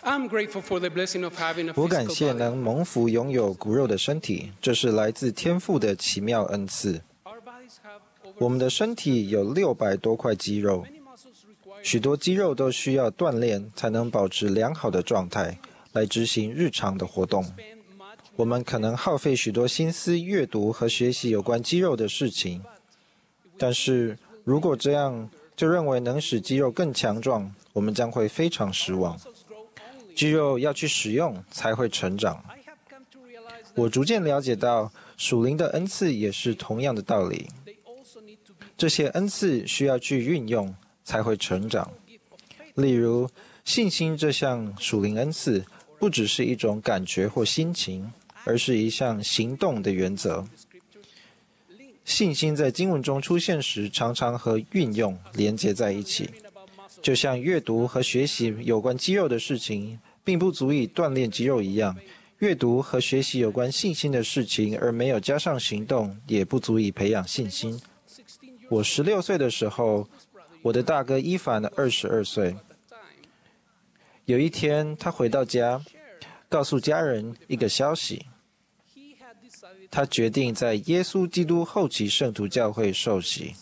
我感谢能蒙福拥有骨肉的身体，这是来自天父的奇妙恩赐。我们的身体有600多块肌肉，许多肌肉都需要锻炼才能保持良好的状态，来执行日常的活动。我们可能耗费许多心思阅读和学习有关肌肉的事情，但是如果这样就认为能使肌肉更强壮，我们将会非常失望。肌肉要去使用才会成长。我逐渐了解到，属灵的恩赐也是同样的道理。这些恩赐需要去运用才会成长。例如，信心这项属灵恩赐不只是一种感觉或心情，而是一项行动的原则。信心在经文中出现时，常常和运用连接在一起。就像阅读和学习有关肌肉的事情，并不足以锻炼肌肉一样，阅读和学习有关信心的事情，而没有加上行动，也不足以培养信心。我16岁的时候，我的大哥伊凡22岁。有一天，他回到家，告诉家人一个消息：他决定在耶稣基督后期圣徒教会受洗。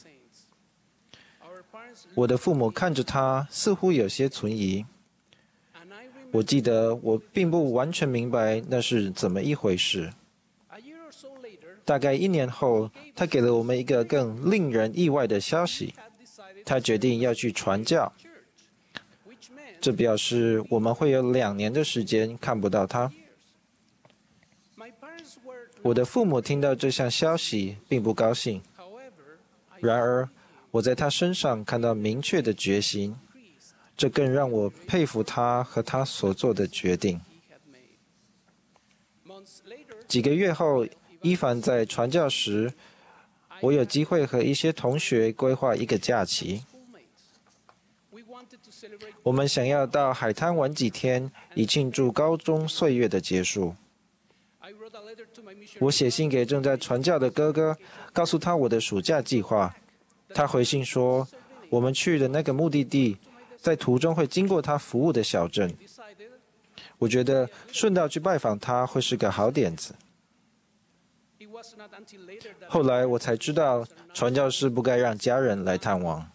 我的父母看着他，似乎有些存疑。我记得我并不完全明白那是怎么一回事。大概1年后，他给了我们一个更令人意外的消息：他决定要去传教。这表示我们会有2年的时间看不到他。我的父母听到这项消息并不高兴，然而我在他身上看到明确的决心，这更让我佩服他和他所做的决定。几个月后，伊凡在传教时，我有机会和一些同学规划一个假期。我们想要到海滩玩几天，以庆祝高中岁月的结束。我写信给正在传教的哥哥，告诉他我的暑假计划。他回信说，我们去的那个目的地，在途中会经过他服务的小镇。我觉得顺道去拜访他会是个好点子。后来我才知道，传教士不该让家人来探望。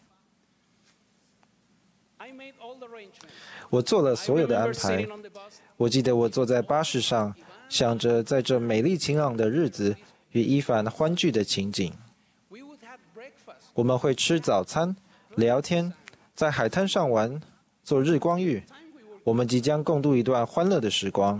我做了所有的安排。我记得我坐在巴士上，想着在这美丽晴朗的日子与伊凡欢聚的情景。我们会吃早餐、聊天，在海滩上玩，做日光浴。我们即将共度一段欢乐的时光。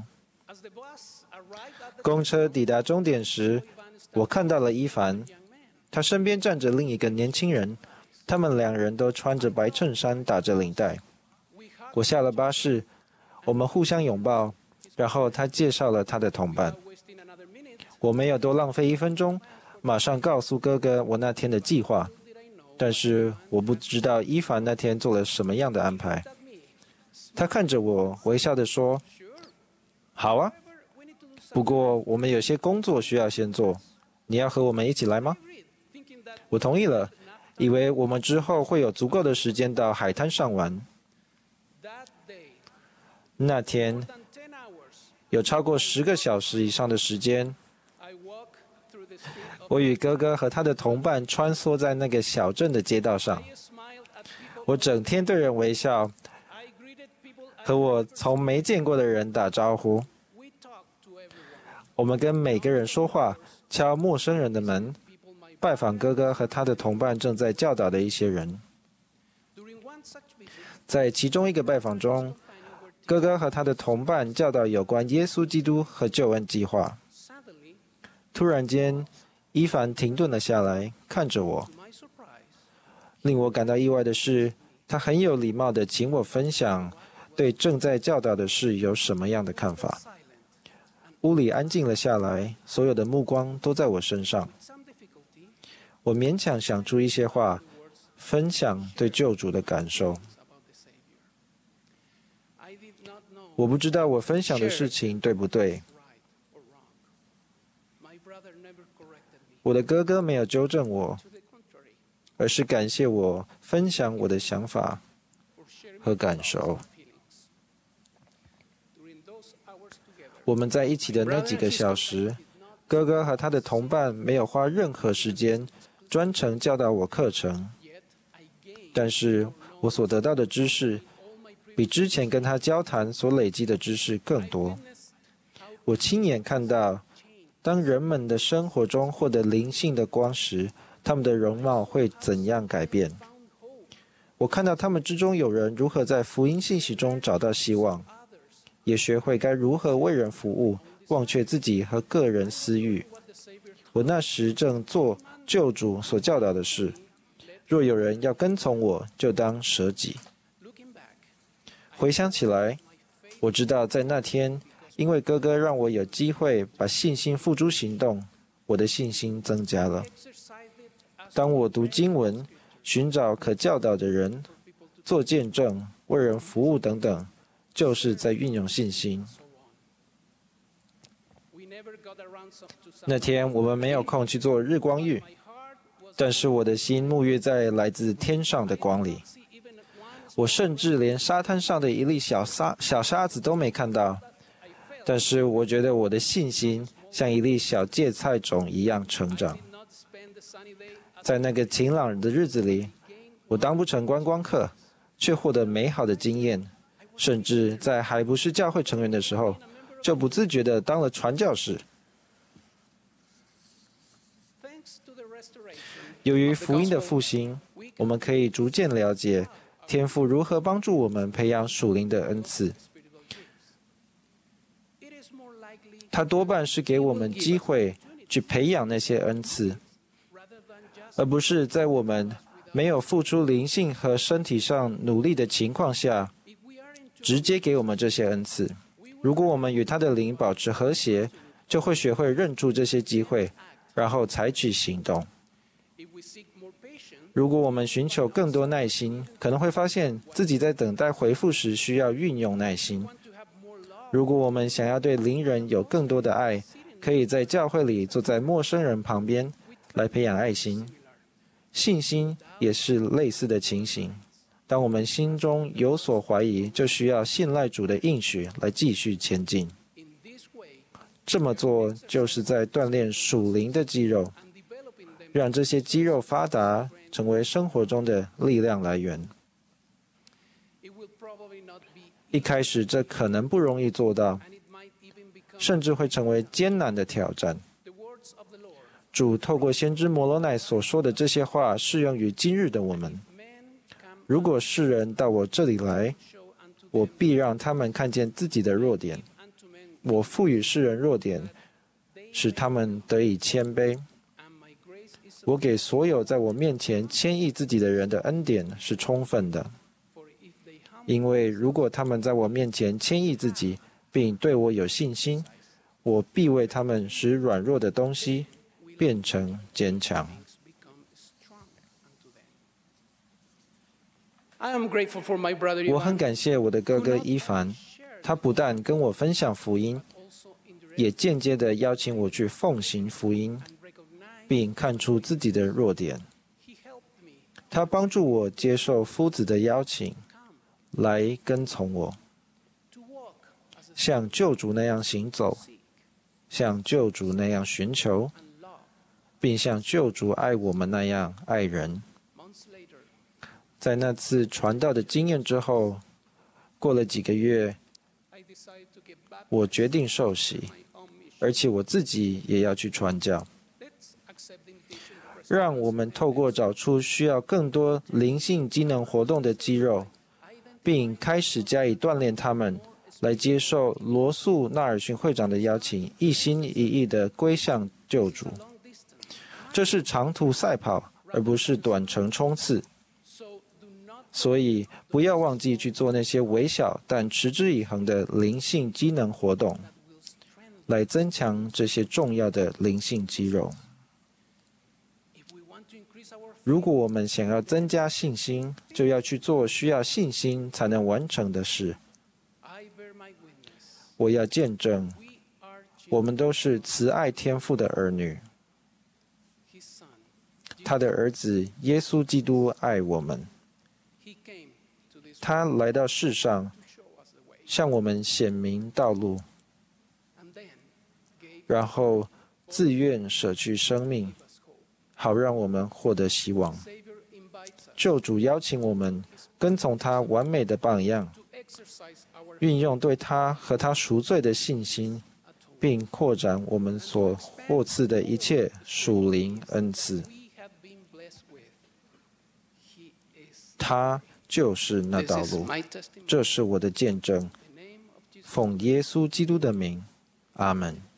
公车抵达终点时，我看到了伊凡，他身边站着另一个年轻人，他们2人都穿着白衬衫，打着领带。我下了巴士，我们互相拥抱，然后他介绍了他的同伴。我没有多浪费1分钟，马上告诉哥哥我那天的计划，但是我不知道伊凡那天做了什么样的安排。他看着我，微笑地说：“好啊，不过我们有些工作需要先做，你要和我们一起来吗？”我同意了，以为我们之后会有足够的时间到海滩上玩。那天有超过10个小时以上的时间，我与哥哥和他的同伴穿梭在那个小镇的街道上。我整天对人微笑，和我从没见过的人打招呼。我们跟每个人说话，敲陌生人的门，拜访哥哥和他的同伴正在教导的一些人。在其中一个拜访中，哥哥和他的同伴教导有关耶稣基督和救恩计划。突然间，伊凡停顿了下来，看着我。令我感到意外的是，他很有礼貌地请我分享对正在教导的事有什么样的看法。屋里安静了下来，所有的目光都在我身上。我勉强想出一些话，分享对救主的感受。我不知道我分享的事情对不对。我的哥哥没有纠正我，而是感谢我分享我的想法和感受。 我们在一起的那几个小时，哥哥和他的同伴没有花任何时间专程教导我课程，但是我所得到的知识比之前跟他交谈所累积的知识更多。我亲眼看到，当人们的生活中获得灵性的光时，他们的容貌会怎样改变。我看到他们之中有人如何在福音信息中找到希望，也学会该如何为人服务，忘却自己和个人私欲。我那时正做救主所教导的事，若有人要跟从我，就当舍己。回想起来，我知道在那天，因为哥哥让我有机会把信心付诸行动，我的信心增加了。当我读经文、寻找可教导的人、做见证、为人服务等等，就是在运用信心。那天我们没有空去做日光浴，但是我的心沐浴在来自天上的光里。我甚至连沙滩上的一粒小沙子都没看到，但是我觉得我的信心像一粒小芥菜种一样成长。在那个晴朗的日子里，我当不成观光客，却获得美好的经验，甚至在还不是教会成员的时候，就不自觉地当了传教士。由于福音的复兴，我们可以逐渐了解天父如何帮助我们培养属灵的恩赐。他多半是给我们机会去培养那些恩赐，而不是在我们没有付出灵性和身体上努力的情况下，直接给我们这些恩赐。如果我们与他的灵保持和谐，就会学会认出这些机会，然后采取行动。如果我们寻求更多耐心，可能会发现自己在等待回复时需要运用耐心。如果我们想要对邻人有更多的爱，可以在教会里坐在陌生人旁边来培养爱心。信心也是类似的情形。当我们心中有所怀疑，就需要信赖主的应许来继续前进。这么做就是在锻炼属灵的肌肉，让这些肌肉发达，成为生活中的力量来源。一开始这可能不容易做到，甚至会成为艰难的挑战。主透过先知摩罗乃所说的这些话适用于今日的我们。如果世人到我这里来，我必让他们看见自己的弱点。我赋予世人弱点，使他们得以谦卑。我给所有在我面前谦抑自己的人的恩典是充分的，因为如果他们在我面前谦抑自己，并对我有信心，我必为他们使软弱的东西变成坚强。我很感谢我的哥哥伊凡，他不但跟我分享福音，也间接地邀请我去奉行福音，并看出自己的弱点。他帮助我接受夫子的邀请，来跟从我，像救主那样行走，像救主那样寻求，并像救主爱我们那样爱人。在那次传道的经验之后，过了几个月，我决定受洗，而且我自己也要去传教。让我们透过找出需要更多灵性机能活动的肌肉，并开始加以锻炼他们，来接受罗素·纳尔逊会长的邀请，一心一意地归向救主。这是长途赛跑，而不是短程冲刺。所以不要忘记去做那些微小但持之以恒的灵性机能活动，来增强这些重要的灵性肌肉。如果我们想要增加信心，就要去做需要信心才能完成的事。我要见证，我们都是慈爱天父的儿女。他的儿子耶稣基督爱我们。他来到世上，向我们显明道路， 然后自愿舍去生命，好让我们获得希望。救主邀请我们跟从他完美的榜样，运用对他和他赎罪的信心，并扩展我们所获赐的一切属灵恩赐。他就是那道路，这是我的见证。奉耶稣基督的名，阿门。